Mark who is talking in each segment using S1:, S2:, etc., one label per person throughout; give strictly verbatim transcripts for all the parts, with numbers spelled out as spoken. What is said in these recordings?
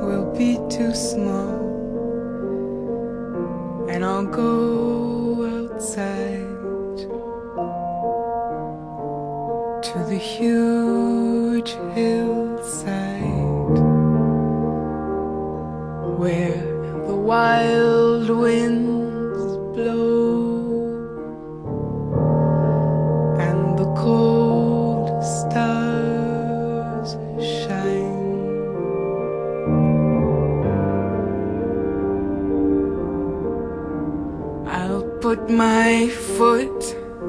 S1: will be too small, and I'll go outside to the huge hillside where the wild winds blow and the cold stars shine. I'll put my foot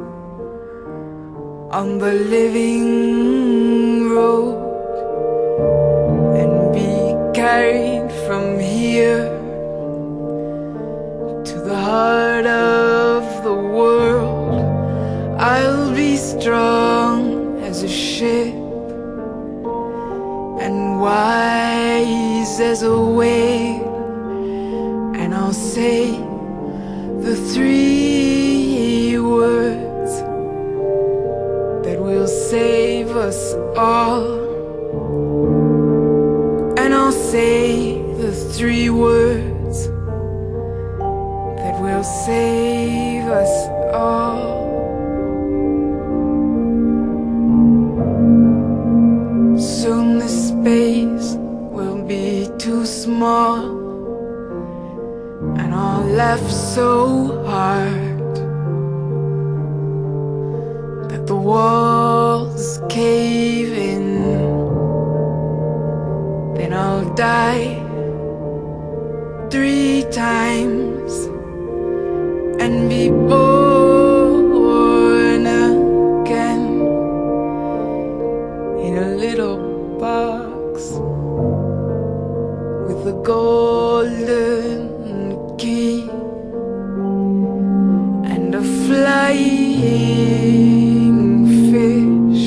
S1: on the living road and be carried from here to the heart of the world. I'll be strong as a ship and wise as a whale, and I'll say the three words that will save us all. And I'll say the three words that will save us all. Soon the space will be too small, and I'll laugh so hard that the walls cave in. Then I'll die three times and be born again in a little box with a golden key and a flying fish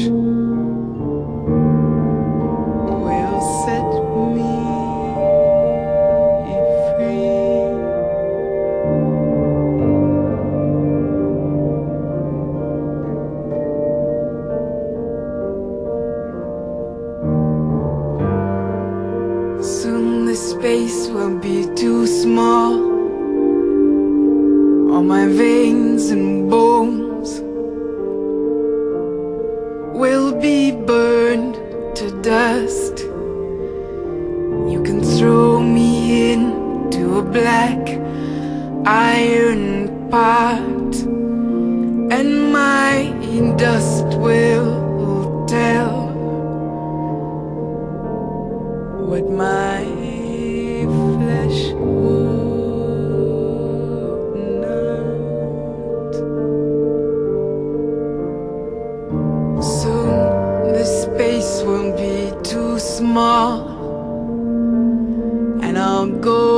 S1: will set me free. Soon the space will be too small. All my veins and bones will be burned to dust. You can throw me into a black iron pot, and my dust will tell what my flesh would not. Soon the space will be too small, and I'll go